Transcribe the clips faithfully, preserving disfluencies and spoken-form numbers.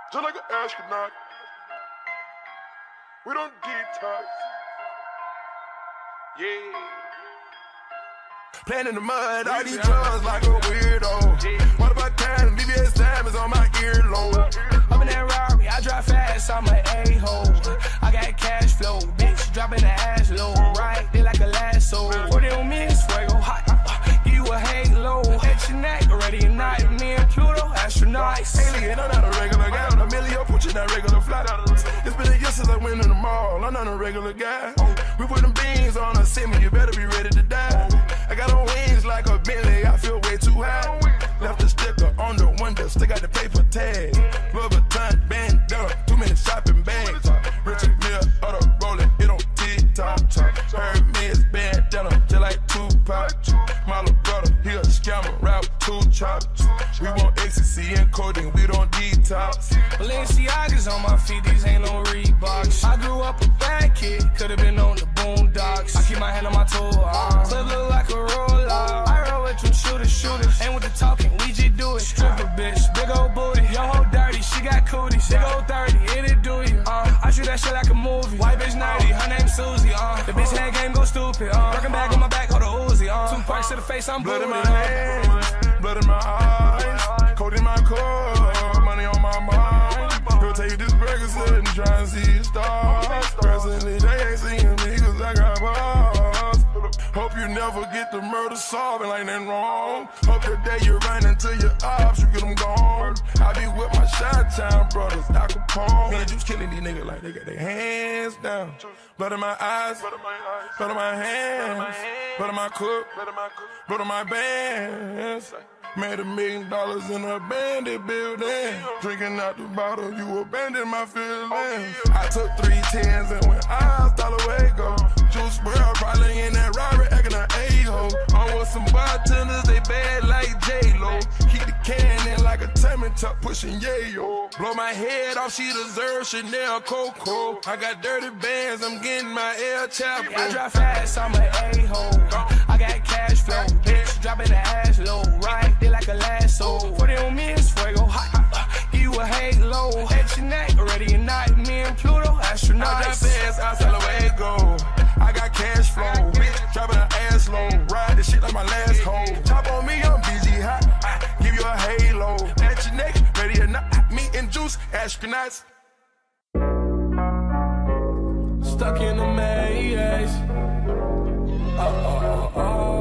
Just like an astronaut, we don't detox. Yeah. Playing in the mud, all these drugs like a weirdo. What about time? B B S time is on my earlobe. I'm in that Rari, I drive fast, I'm an a-hole. I got cash flow, bitch, dropping the ass low. Right, they like a lasso. Put it on me, it's fuego hot. Give you a halo, at your neck, ready or not. Me and Pluto, astronauts. Alien, I'm not a regular guy. I'm a million, put you that regular flat. It's been a year since I went in the mall. I'm not a regular guy. We put them beans on a semi, you better be ready to die. I got on wings like a Bentley, I feel way too high. Left the sticker on the window, still got the paper tag. Louis Vuitton bandana, too many shopping bags. Richard Mille, auto rolling, it on TikTok. Hermes bandana, just like Tupac. My little brother, he a scammer, rap with two chops. We want ecstasy and codeine, we don't detox. Balenciagas on my feet, these ain't no Reeboks. I grew up a bad kid, could've been on the boondocks. I keep my hand on my toe, uh, clip look like a roller. I roll with them shooters, shooters. Ain't with the talking, we just do it. Stripper bitch, big old booty. Yo hoe dirty, she got cooties. Big old thirty, it do you. Uh, I shoot that shit like a movie. White bitch nerdy, her name Susie. Uh, the bitch head game go stupid. Uh, working back on my back, hold the Uzi. Uh, two parks to the face, I'm blood booty. in my hands, blood in my eyes, cold in my core, money on my mind. Go take this burger set and try and see stars. Personally, they ain't seeing me cause I got bars. Hope you never get the murder solved and ain't nothing wrong. Hope the day you run into your ops, you get them gone. I be with my Chi-Town brothers, Al Capone. Me and Juice killing these niggas like they got their hands down. Blood in my eyes, blood in my hands, blood in my cook, blood in my bands. Made a million dollars in a bandit building. Drinking out the bottle, you abandoned my feelings. I took three tens and went eyes dollar way go. Juice world probably in that Robert acting an a-hole. I'm with some bartenders, they bad like J-Lo. Keep the can in like a tummy tuck pushing yayo. Blow my head off, she deserves Chanel Coco. I got dirty bands, I'm getting my El Chapo. I drive fast, I'm an a-hole. I got cash flow, bitch, dropping the ass low. Right, they like a lasso. Put it on me, it's fuego hot. Give you a halo, at your neck, ready or not. Me and Pluto, astronauts. I drive fast, I tell away go. I got cash flow, bitch, dropping her ass low. Ride this shit like my last hole. Chop on me, I'm B G hot. I give you a halo, at your neck, ready or not. Me and Juice, astronauts. Stuck in the maze. Oh, oh, oh, oh.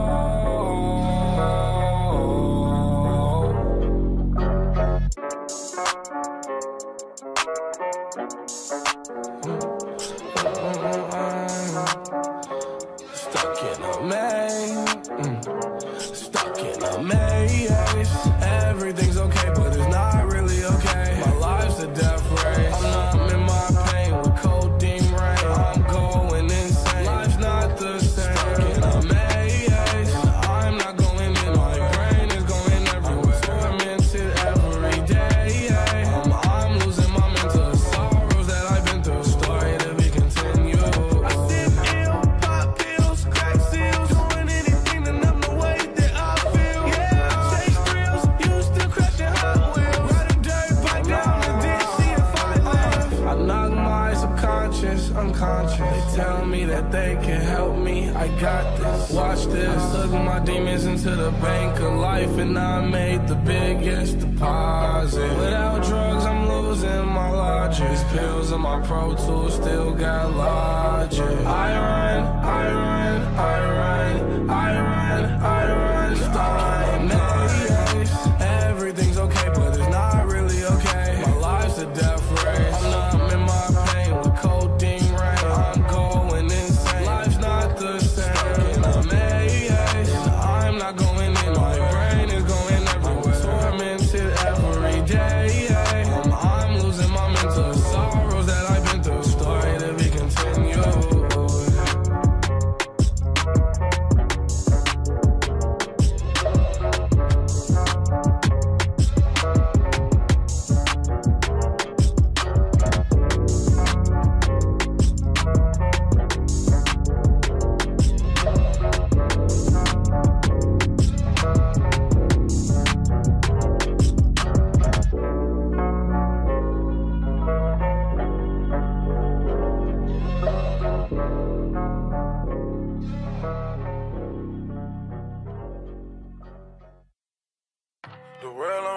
Stuck in a maze. Mm. Stuck in a maze. Everything's okay, but it's not really okay. My life's a death race. I'm numb in my pain with codeine rain. I'm going insane. Life's not the same. Stuck in a maze. I'm not going in. My brain is going everywhere. Tormented every day. I'm, I'm losing my mental sorrows that I've been through. Story to be continued. I sip ill, pop pills, crack seals, doing anything to numb the way that I feel. Yeah, chase thrills, used to crashing Hot Wheels, riding dirt bike down the ditch, see if I live. I knock my subconscious unconscious. They tell me that they can help me. I got this. Watch this. Took my demons into the bank of life, and I made the biggest deposit. Without drugs, I'm losing my logic. These pills and my Pro Tools still got logic. I run, I run, I run, I run, I run. Stuck in a maze. Everything's okay, but it's not really okay. My life's a death race. I'm numb in my pain with codeine rain. I'm going insane. Life's not the same. Stuck in a maze. I'm not going in. My brain is going everywhere. Tormented every day. I'm, I'm losing my mental sorrows that I've been through. Story to be continued.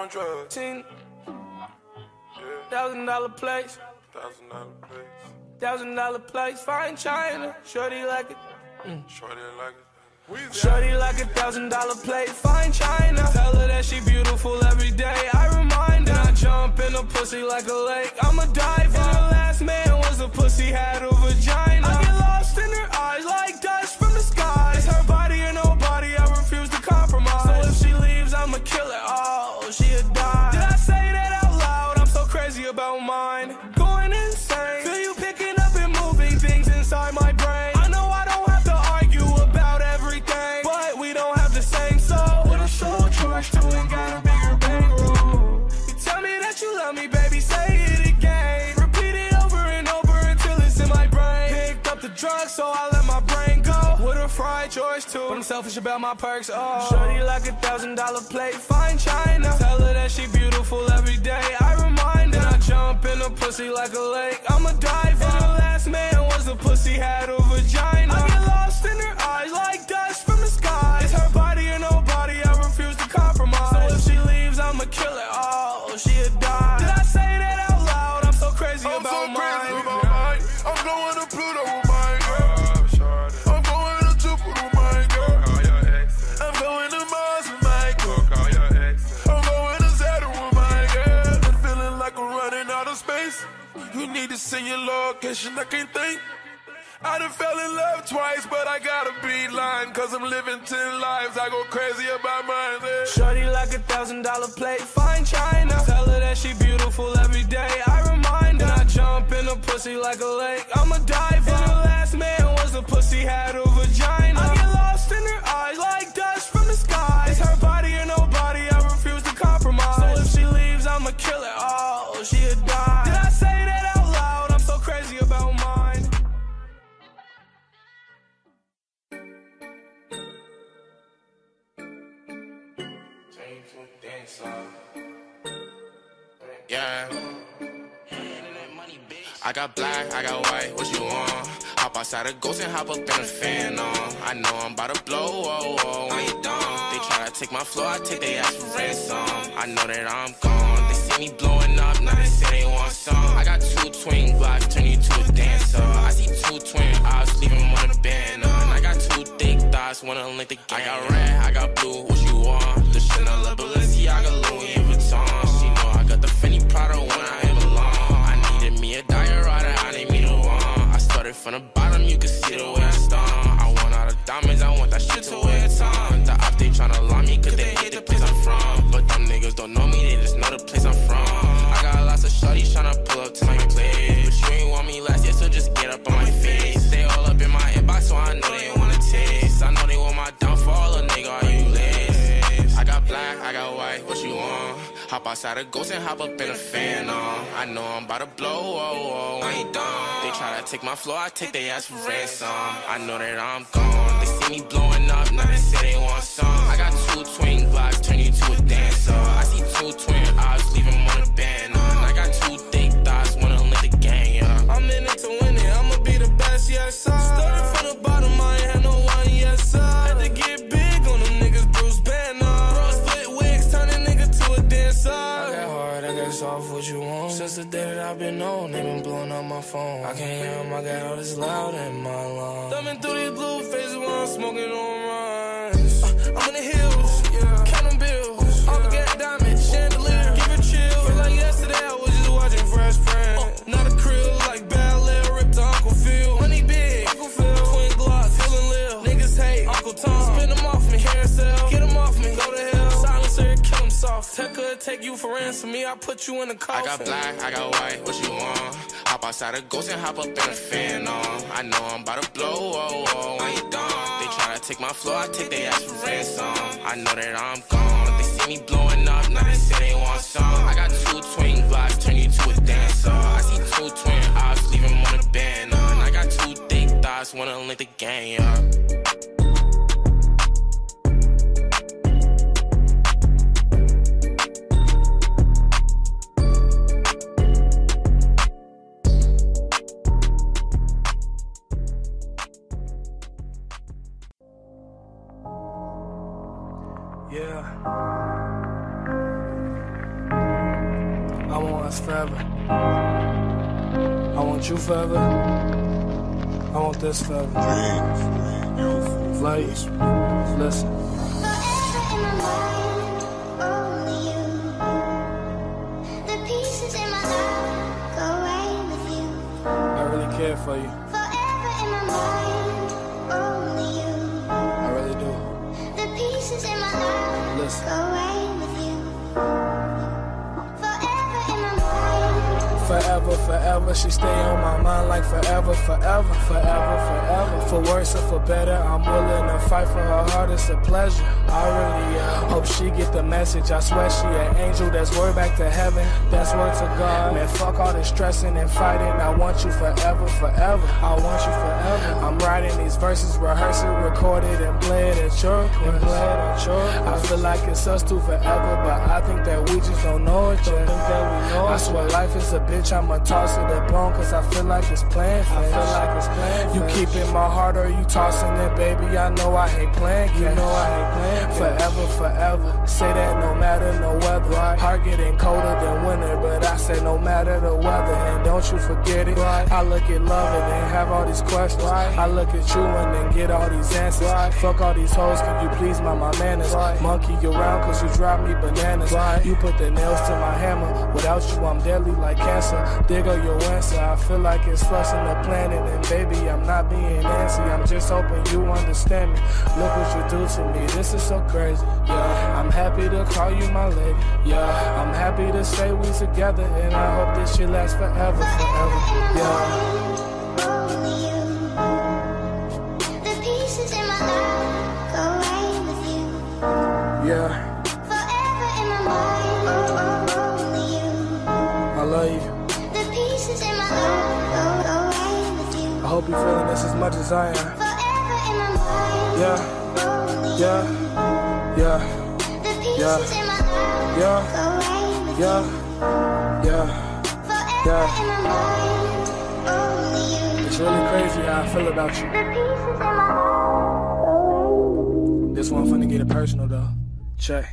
on drugs. Ten thousand dollar place. Thousand dollar place. Thousand dollar place. Fine China. Shorty like it. Mm. Shorty like it. Shorty like a thousand dollar plate, fine china. Tell her that she beautiful every day. I remind her. I jump in a pussy like a lake. I'm a diver. And her last man was a pussy, had a vagina. I get lost in her eyes like dust from the sky. It's her body or nobody, I refuse to compromise. So if she leaves, I'ma kill her. Oh, she'll die. Did I say that out loud? I'm so crazy about mine. Going insane. Feel you picking up and moving things inside my brain. I know I don't have to argue about everything, but we don't have the same soul. With a soul choice too and got a bigger bankroll. You tell me that you love me, baby, say it again. Repeat it over and over until it's in my brain. Picked up the drugs, so I let my brain go. With a fried choice too, but I'm selfish about my perks. Oh, shorty like a thousand dollar plate, fine china. Tell her that she beautiful every day. I remind her. I jump in a pussy like a lake. I'm a diver. And her last man was a pussy, had a vagina. I get lost in her eyes like dust from the sky. It's her body or nobody, I refuse to compromise. So if she leaves, I'ma kill her. Oh, she'll die. Did I say that out loud? I'm so crazy I'm about so mine. crazy about mine. I'm going to Pluto with mine, girl. I'm going to Jupiter with mine, girl. I'm going to Mars with mine, girl. I'm going to Saturn with mine, girl. I'm feeling like I'm running out of space. You need to send your location, I can't think. I done fell in love twice, but I got a beeline. Cause I'm living ten lives, I go crazy about mine, yeah. Shorty like a thousand dollar plate, fine china. Tell her that she beautiful every day. I remind her. And I jump in a pussy like a lake. I'm a diver. And her last man was a pussy, had a vagina. I get lost in her eyes like dust from the sky. It's her body or nobody, I refuse to compromise. So if she leaves, I'ma kill her. Oh, she'll die. Did I say that out loud? I'm so crazy about mine. Yeah. I got black, I got white, what you want? Hop outside a ghost and hop up in a fan on. I know I'm about to blow, oh, oh, when you done. They try to take my floor, I take their ass for ransom. I know that I'm gone, they see me blowing up, now they say they want some. I got two twin blocks, turn you to a dancer. I see two twin eyes, leave them on a banner. And I got two thick thighs, wanna link the game. I got red, I got blue, what you want? The Chanel, the Balenciaga, Louis Vuitton. She know I got the Fendi Prada when I ain't belong. I needed me a diorata, I need me the one. I started from the bottom, you can see the way I stomp. I want all the diamonds, I want that shit to wear time. The op, they tryna lie me, cause they hate the place I'm from. But them niggas don't know me, they just know the place I'm from. I got lots of shorties tryna pull up to my place, but you ain't want me last year, so just get up on my face. They all up in my inbox, so I know they wanna taste. I know they want my downfall, a nigga, are you lazy? I got black, I got white, what you want? Hop outside a ghost and hop up in a fan on. I know I'm about to blow, oh, oh, I ain't done. They try to take my floor, I take their ass for ransom. I know that I'm gone, they see me blowing up, now they say they want some. I got two twin blocks, turn you to a dancer. I see two twin eyes, leave them on a banner. And I got two thick thighs, wanna link the gang, yeah. I'm in it to win it, I'ma be the best, yes sir. Started from the bottom, I ain't had no one, yes sir. Had to get big on them niggas, Bruce Banner. Bro, split wigs, turn a nigga to a dancer. I got hard, I got soft, what you want? Since the day that I've been on, they been blowing up my phone. I can't hear them, I got all this loud in my lungs. Thumbing through these blue faces while I'm smoking on runs. Uh, I'm in the hills, yeah. Counting bills, all forget diamonds, chandelier, give it chill. Feel like yesterday I was just watching Fresh Prince. Uh, not a krill, like Bel-Air, ripped to Uncle Phil. Money big, Uncle Phil, twin Glocks, feeling live. Niggas hate, Uncle Tom, spin them off me, carousel, get them off me, go to hell. Silencer, kill them soft. Tech could take you for ransom, me, I put you in the coffin. I got black, I got white, what you want? Hop outside a ghost and hop up in a fan on. I know I'm about to blow, oh, oh, I ain't done. They try to take my floor, I take their ass for ransom. I know that I'm gone, they see me blowing up, now they say they want some. I got two twin blocks, turn you to a dancer. I see two twin eyes, leave them on a banner. And I got two thick thighs, wanna link the gang, yeah. Yeah. I want us forever. I want you forever. I want this forever. Like, listen. Forever in my mind, only you. The pieces in my heart go away with you. I really care for you. Forever in my mind, only you. I really do. The pieces in my heart Listen. go away with you. Forever in my mind. Forever, forever, she stay on my mind like forever, forever, forever, forever. For worse or for better, I'm willing to fight for her heart, it's a pleasure. I really am. Hope she get the message, I swear she an angel, that's word back to heaven, that's word to God. Man, fuck all this stressing and fighting, I want you forever, forever, I want you forever. I'm writing these verses, rehearsing, recorded, and play it at your request. At your I feel like it's us two forever, but I think that we just don't know it yet. Think that we know I swear life is a bitch, I'ma toss it up on, cause I feel like it's playing I feel like it's playing You keep in my heart or you tossing it, baby, I know I hate playing You know I hate playing Forever, forever, say that no matter no weather right. Heart getting colder than winter, but I say no matter the weather. And don't you forget it, right. I look at love and then have all these questions right. I look at you and then get all these answers right. Fuck all these hoes, can you please mind my manners right. Monkey around cause you drive me bananas right. You put the nails to my hammer, without you I'm deadly like cancer. There go your answer, I feel like it's flushing the planet. And baby, I'm not being Nancy, I'm just hoping you understand me. Look what you do to me, this is so crazy, yeah. I'm happy to call you my lady, yeah. I'm happy to say we together, and I hope this shit lasts forever, forever, yeah. Only you. The pieces in my heart go away with you. Yeah, Forever in my mind, only you. I love you. The pieces in my heart go, go away with you. I hope you're feeling this as much as I am. Forever in my mind, Yeah, only you. yeah, yeah, The pieces yeah, in my heart yeah, go away with yeah, you. yeah. Forever yeah. in my mind, only you. It's really crazy how I feel about you. The pieces in my heart go away with you. This one finna get it personal though. Check.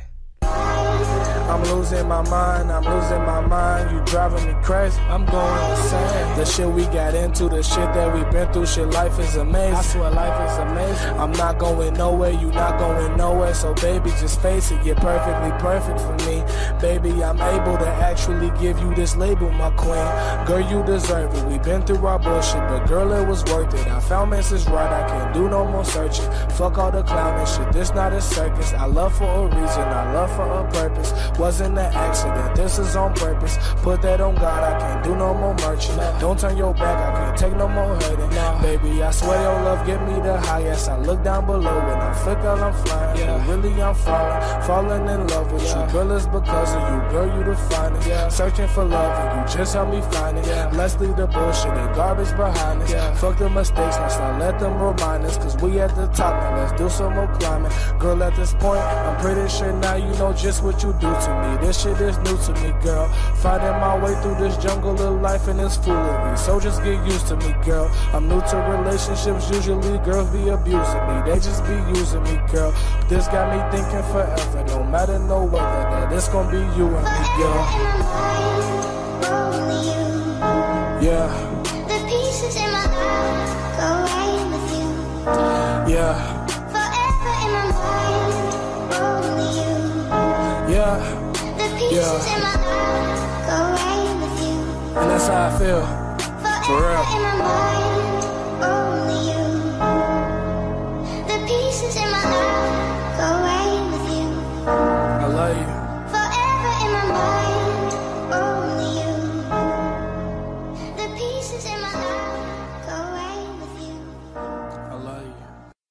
I'm losing my mind, I'm losing my mind, you driving me crazy, I'm going insane. The shit we got into, the shit that we been through, shit, life is amazing. I swear life is amazing. I'm not going nowhere, you not going nowhere, so baby, just face it, you're perfectly perfect for me. Baby, I'm able to actually give you this label, my queen. Girl, you deserve it, we been through our bullshit, but girl, it was worth it. I found Missus Right, I can't do no more searching. Fuck all the clowning shit, this not a circus. I love for a reason, I love for a purpose. Wasn't an accident, this is on purpose. Put that on God, I can't do no more merchant. Don't turn your back, I can't take no more hurting. Baby, I swear your love give me the highest. I look down below when I flicker, I'm flying. Yeah. But really I'm falling, falling in love with yeah. you. Girl, it's because of you, girl, you the finest. Yeah. Searching for love and you just help me find it. Yeah. Let's leave the bullshit and garbage behind us. Yeah. Fuck the mistakes, let's not let them remind us. Cause we at the top, now let's do some more climbing. Girl, at this point, I'm pretty sure now you know just what you do to me. This shit is new to me, girl. Finding my way through this jungle of life and it's foolery. So just get used to me, girl. I'm new to relationships, usually girls be abusing me. They just be using me, girl. This got me thinking forever, no matter no weather, that it's gonna be you and me, girl. Forever in my mind, only you. Yeah, The pieces in my heart go away with you. yeah, Forever in my mind, only you. yeah. The pieces Yeah. in my heart go away with you. And that's how I feel. For Forever real. in my mind, only you. The pieces in my heart go away with you. I love you. Forever in my mind, only you. The pieces in my heart go away with you. I love you.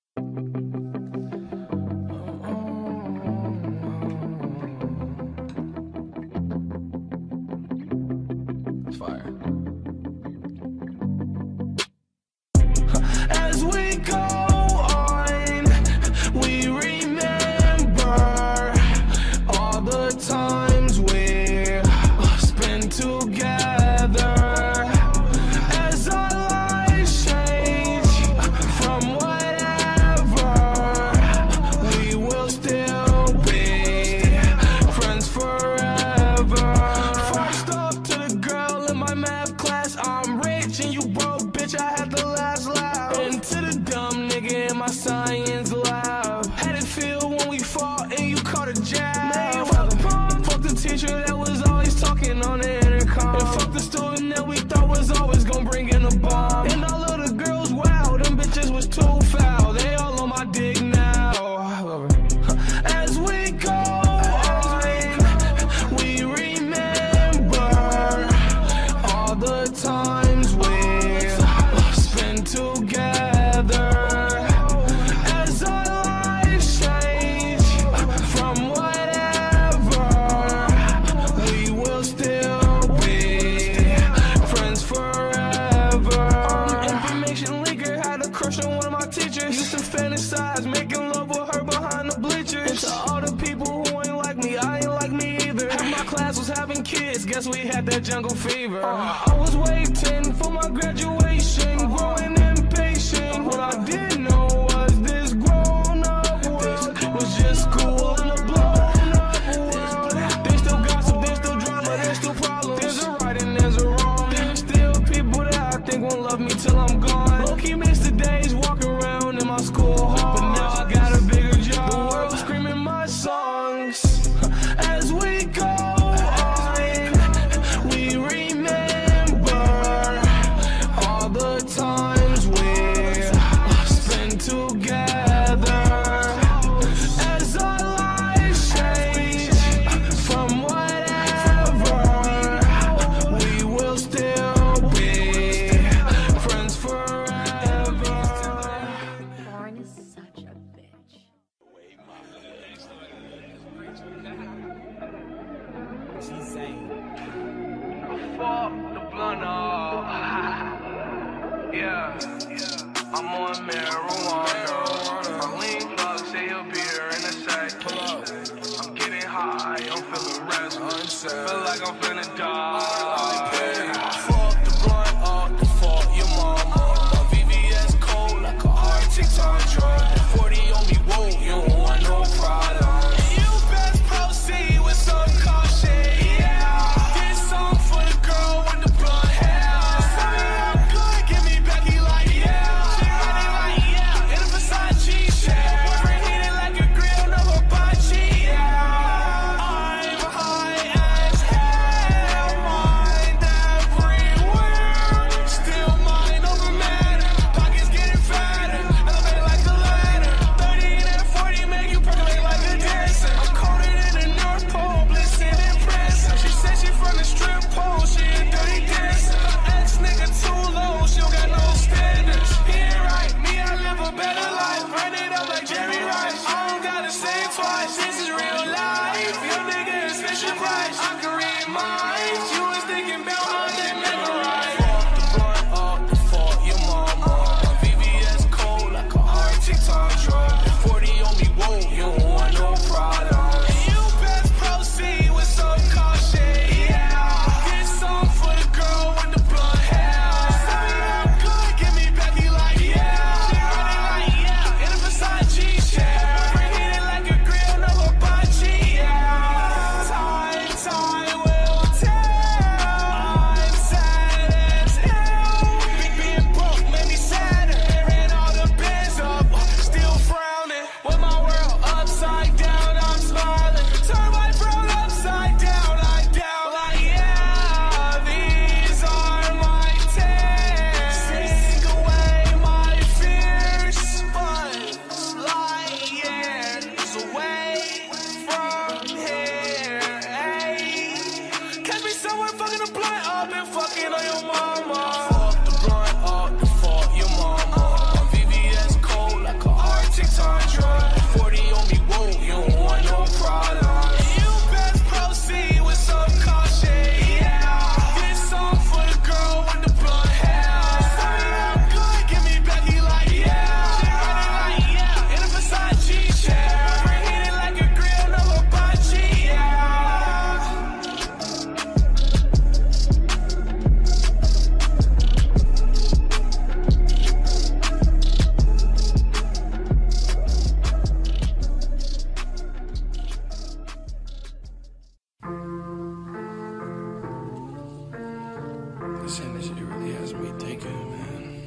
It's fire. As we go on, we remember all the times we spent together. As our lives change from whatever, we will still be friends forever. First of was always gonna bring in a bomb. And all of the girls, wow, them bitches was too foul. They all on my dick now. As we go on, we remember all the times we spent together. As our lives change from whatever, we will still be friends forever. Information leaker had a crush on one of my teachers. Used to fantasize making love with her behind the bleachers. And to all the people who ain't like me, I ain't like me either. Half my class was having kids, guess we had that jungle fever. I was waiting for my graduation, growing impatient. What I didn't know was this grown up world was just cool in a blown up world. There's still gossip, there's still drama, there's still problems. There's a right and there's a wrong. There's still people that I think won't love me till I'm gone. Low-key miss the days walking around in my school hall, but now I got a bigger job. The world screaming my songs. As we go on, we remember all the times we spent together. As our lives change from whatever, we will still be friends forever. Lauren is such a bitch. She's saying, Fuck the blunt off. Yeah, I'm on marijuana. My lean plug say he'll be here in a sec. I'm getting high, I'm feeling restless. Feel like I'm finna die. Fuck the blunt off, the fuck your mama. My V V S cold like a Arctic tundra. forty on me, whoa, you don't want no problem. You best proceed with some caution. Yeah, this song for the girl with the blonde hair. Tell me I'm good, give me back, he like, yeah. She running like, yeah, in a Versace share. Overheated like a grill, no hibachi, yeah. I'm high as hell, mind everywhere. Still mind over matter, pockets getting fatter. Elevate like a ladder, thirty and forty make you percolate like a dancer. I'm colder than the North Pole, blissing and pressing. She said she from the strip pole, she a dirty dancer. Ex nigga too low, she don't got no standards. He ain't right, me I live a better life. Run it up like Jerry Rice. I don't gotta say it twice, this is real life. Your nigga is Fisher Price, I can read minds. You was thinking about my name, never right. Fuck the blunt up, the fuck your mama. My V V S cold like a Arctic tundra. forty on me, whoa, you don't want no problem. You best proceed with some caution. Yeah, this song for the girl with the blonde hair. Tell me I'm good, give me back, he like, yeah. She running like, yeah, in a Versace share. Overheated like a grill, no hibachi, yeah. Time, time will tell. I'm sad as hell. Being broke made me sadder. Ran all the bins up, still frowning. With my world upside down, I'm smiling. Turn my world upside down, I down like, yeah. These are my tears. Sing away my fears, but light years away from here. Ay. Catch me somewhere fucking a blunt up and fucking on your mama. Fuck the blunt up, the fuck your mama. My V V S cold like a Arctic tundra. forty on me, whoa, you don't want no problem. You best proceed with some caution. Yeah, this song for the girl with the blonde hair. Tell me I'm good, give me back, he like, yeah. She running like, yeah, in a Versace share. Overheated like a grill, no hibachi, yeah. This energy really has me thinking, man.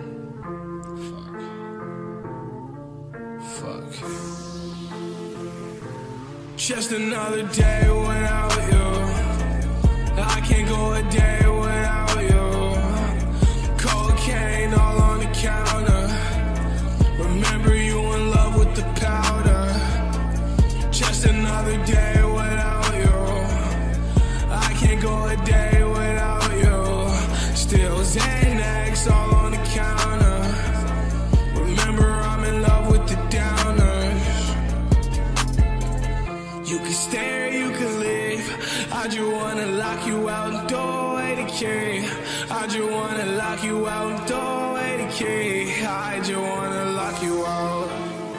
Fuck. Fuck. Just another day without you. I can't go a day without you. counter. Remember you in love with the powder. Just another day without you. I can't go a day without you. Still Xanax all on the counter. Remember I'm in love with the downers. You can stay or you can leave. I just wanna lock you out and throw away the key. I just wanna lock you out and throw away the key. I just wanna lock you out.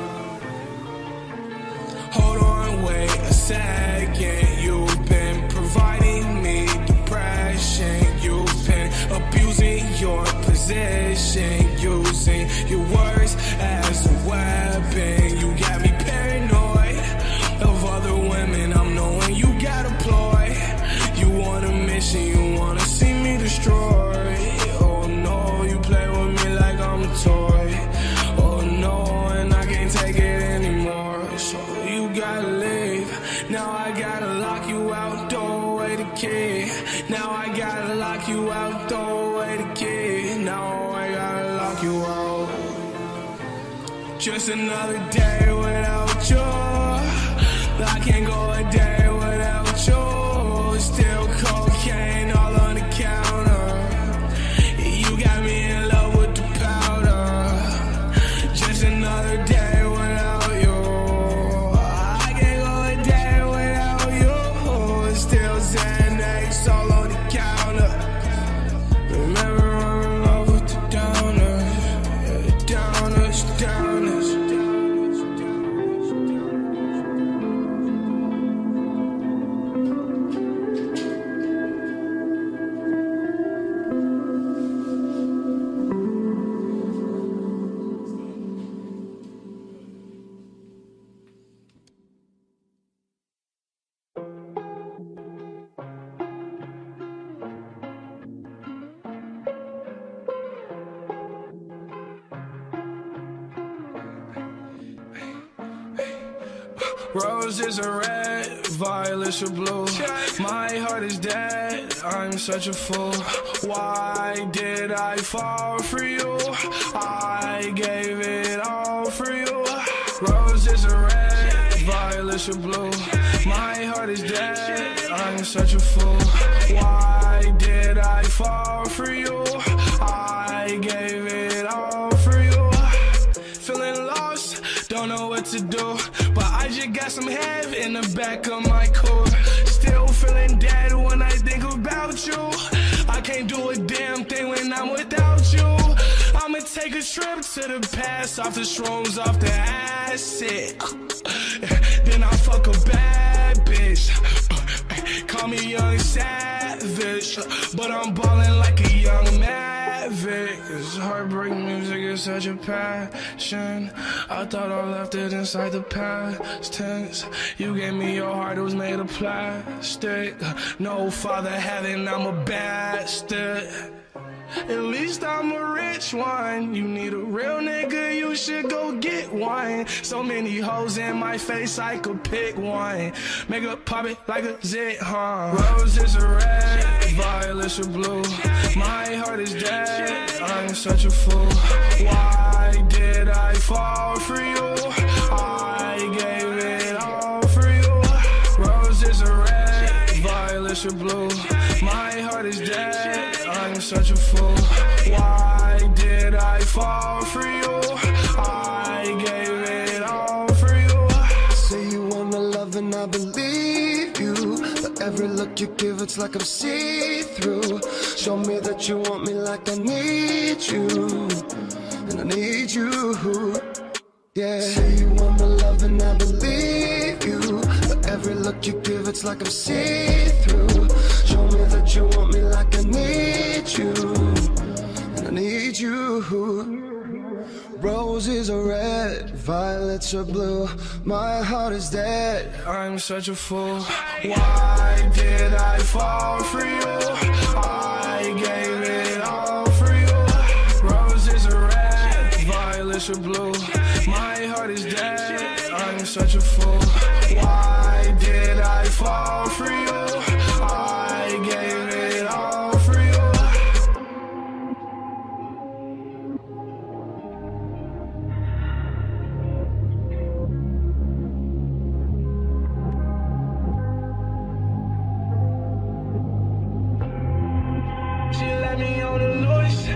Hold on, wait a second. You've been providing me depression. You've been abusing your position, using your words as a weapon. You got me paranoid of other women. I'm knowing you got a ploy. You want a mission, you wanna see me destroyed. Oh no, you play with me like I'm a toy. Oh no, and I can't take it anymore. So you gotta leave. Now I gotta lock you out, throw away the key. Now I gotta lock you out, throw away the key. Now I gotta lock you out. Just another day without you. I can't go a day without you. Still cocaine all on the counter. You got me in love with the powder. Just another day without you. I can't go a day without you. Still Xanax all on the counter. Remember I'm in love with the downers. Downers, downers. Roses are red, violets are blue. My heart is dead, I'm such a fool. Why did I fall for you? I gave it all for you. Roses are red, violets are blue. My heart is dead, I'm such a fool. Why did I fall for you? I gave it all for you. Feeling lost, don't know what to do. But I just got some head in the back of my core. Still feeling dead when I think about you. I can't do a damn thing when I'm without you. I'ma take a trip to the past, off the shrooms, off the acid. Then I fuck a bad bitch. Call me young savage, but I'm ballin' like a young maverick. This heartbreak music is such a passion. I thought I left it inside the past tense. You gave me your heart, it was made of plastic. No father having, I'm a bastard. At least I'm a rich one. You need a real nigga, you should go get one. So many hoes in my face, I could pick one. Make her pop it like a zit, huh? Roses are red, violets are blue. My heart is dead, I'm such a fool. Why did I fall for you? I gave it all for you. Roses are red, violets are blue. My heart is dead, I'm such a fool. Why did I fall for you? I gave it all for you. Say you want the love and I believe you. But every look you give, it's like I'm see-through. Show me that you want me like I need you. And I need you. Yeah. Say you want the love and I believe you. But every look you give, it's like I'm see-through. Show me that you want me like I need you. And I need you. Roses are red, violets are blue. My heart is dead, I'm such a fool. Why did I fall for you? I gave it all for you. Roses are red, violets are blue. My heart is dead, I'm such a fool. Why did I fall for you? I gave it all for you.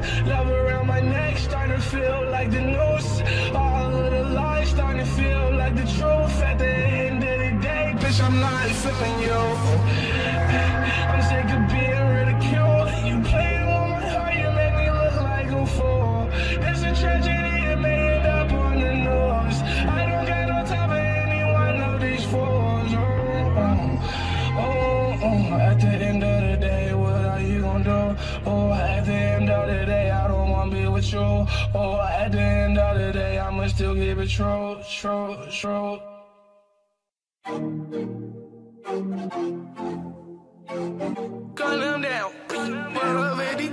Love around my neck, starting to feel like the noose. All of the lies starting to feel like the truth. At the end of the day, bitch, I'm not feeling you. I'm sick of being ridiculed. You played on my heart, you make me look like a fool. It's a tragedy, it may end up on the news. I don't got no time for anyone of these fools. Oh, oh, oh, oh. At the end of the day, what are you gonna do? Oh, at the end of the day, I don't wanna be with you. Oh, at the end of the day, I'ma still keep it true, true, true. Gun them down, what up, Eddie?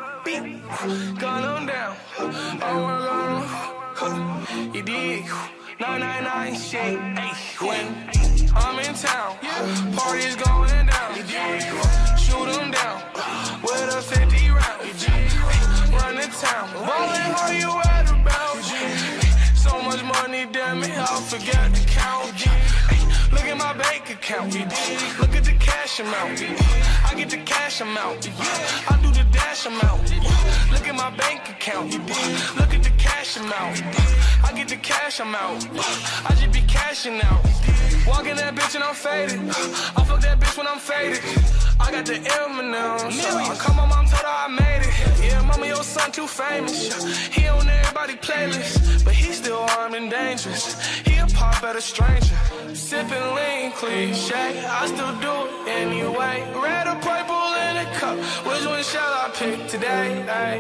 Gun them down, oh my God, you dig? nine nine nine shit, when I'm in town, parties going down, shoot them down, with a fifty round, run the town, ballin' how you at about, so much money, damn it, I'll forget to count. Look at my bank account, look at the cash amount, I get the cash amount, I do the dash amount. Look at my bank account, look at the cash amount, I get the cash amount, I just be cashing out. Walking that bitch and I'm faded, I fuck that bitch when I'm faded. I got the M and M's, come on mom, told her I made it. Yeah, mama, your son too famous, he on everybody playlist, but he still armed and dangerous. He a pop at a stranger, sipping lean cliche, I still do it anyway. Red or purple in a cup, which one shall I pick today? Hey,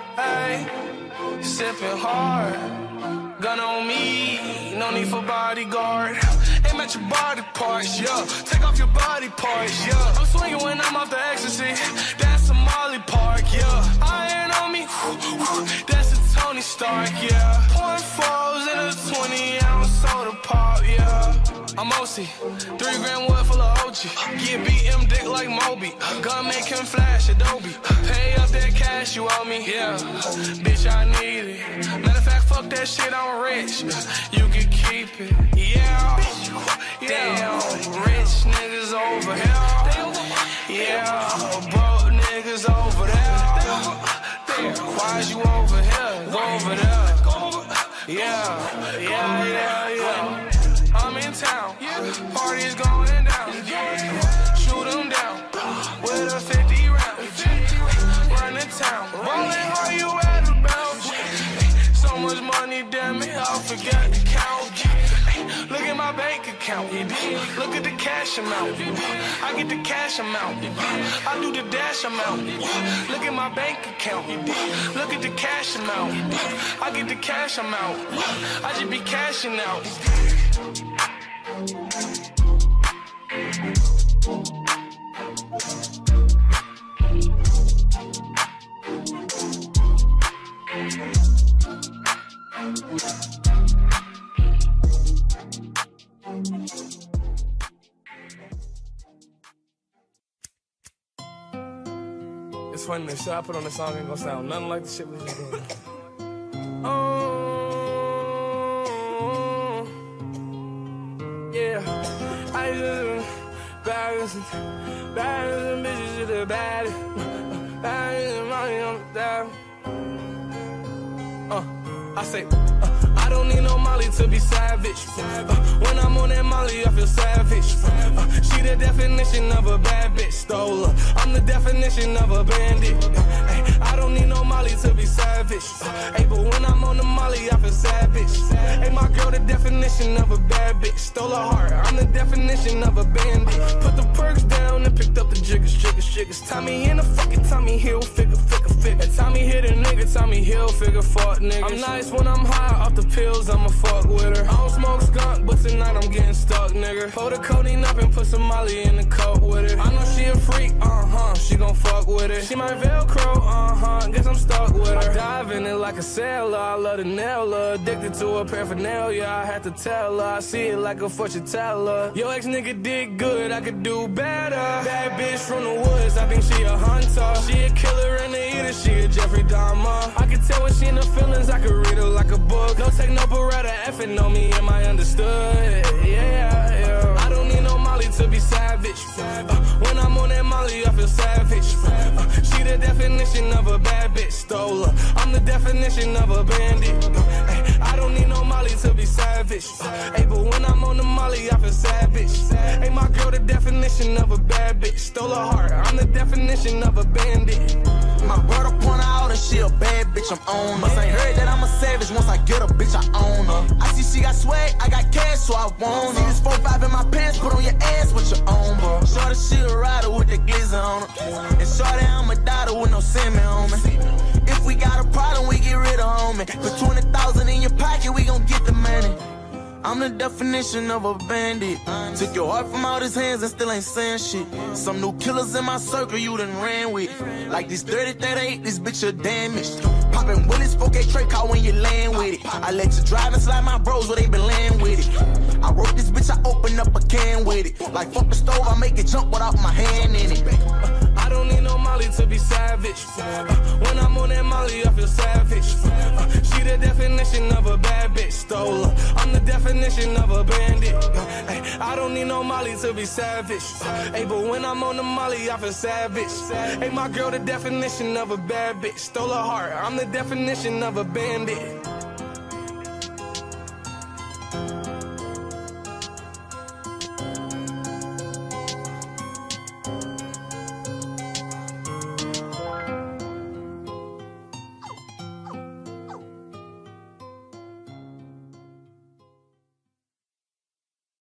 hey, sipping hard, gun on me, no need for bodyguard. Aim at your body parts, yeah. Take off your body parts, yeah. I'm swinging when I'm off the ecstasy, that's a Molly Park, yeah. Iron on me, that's a Tony Stark, yeah. Point fours in a twenty ounce soda pop, yeah. I'm O C, three grand wood full of O G. Get B M dick like Moby, gun make him flash Adobe. Pay up that cash you owe me, yeah. Bitch, I need it. Matter of fact, fuck that shit, I'm rich. You can keep it, yeah. Damn, rich niggas over here. Yeah, broke niggas over there. Why is you over here? Go over there. Yeah, yeah, yeah, yeah. I'm in town, parties going down. Shoot them down with a fifty round. Run the town, ballin' how you at about. So much money, damn it, I'll forget to count. Look at my bank account, look at the cash amount. I get the cash amount, I do the dash amount. Look at my bank account, look at the cash amount. I get the cash amount, I just be cashing out. It's funny, the shit I put on the song ain't gonna sound nothing like the shit we just doing. Oh, yeah. I just baddest, baddest and bitches to the baddest, baddest and money on the dial. Uh, I say, uh, I don't need no Molly to be savage. Uh, when I'm on that Molly, I feel savage. Uh, she the definition of a bad bitch. Stole her. I'm the definition of a bandit. Uh, ay, I don't need no Molly to be savage. Uh, ay, but when I'm on the Molly, I feel savage. Hey, my girl, the definition of a bad bitch. Stole her heart. I'm the definition of a bandit. Put the perks down and picked up the jiggers, jiggers, jiggers. Tommy in the fucking Tommy Hill, figure, figure, figure. Tommy hit a nigga, Tommy Hill, figure, fuck niggas. I'm nice when I'm high off the pills, I'ma fuck with her. I don't smoke skunk, but tonight I'm getting stuck, nigga. Pull the codeine up and put some Molly in the cup with her. I know she a freak, uh-huh, she gon' fuck with it. She my Velcro, uh-huh, guess I'm stuck with her. I dive in it like a sailor, I love to nail her. Addicted to her paraphernalia, I had to tell her. I see it like a fortune teller. Yo, ex-nigga did good, I could do better. Bad bitch from the woods, I think she a hunter. She a killer and a eater, she a Jeffrey Dahmer. I can tell when she in the feelings, I could read her like a book. No take no beretta, effing on me, am I understood? Yeah, yeah. I don't need no Molly to be savage. Uh, when I'm on that Molly, Molly, I feel savage. Uh, she the definition of a bad bitch, stole her. I'm the definition of a bandit. Uh, ay, I don't need no Molly to be savage. Uh, ay, but when I'm on the Molly, I feel savage. Hey, my girl, the definition of a bad bitch, stole her heart. I'm the definition of a bandit. My brother point her out and she a bad bitch, I'm on her. Ain't heard that I'm a savage, once I get a bitch, I own her. I see she got swag, I got cash, so I want her. See this four five in my pants, put on your ass with your own, bro. Shorty, she a rider with the glizzy on her. And shorty, I'm a daughter with no semen on me. If we got a problem, we get rid of homie. Put twenty thousand in your pocket, we gon' get the money. I'm the definition of a bandit. Took your heart from out his hands and still ain't saying shit. Some new killers in my circle you done ran with. Like this thirty thirty-eight, this bitch a damaged. Poppin' Willis, four K Trey car when you land with it. I let you drive and slide my bros where they been laying with it. I wrote this bitch, I open up a can with it. Like fuck the stove, I make it jump without my hand in it. I don't need no Molly to be savage. Uh, when I'm on that Molly, I feel savage. Uh, she the definition of a bad bitch, stole her. I'm the definition of a bandit. Uh, ay, I don't need no Molly to be savage. Uh, ay, but when I'm on the Molly, I feel savage. Hey, my girl, the definition of a bad bitch, stole her heart. I'm the definition of a bandit.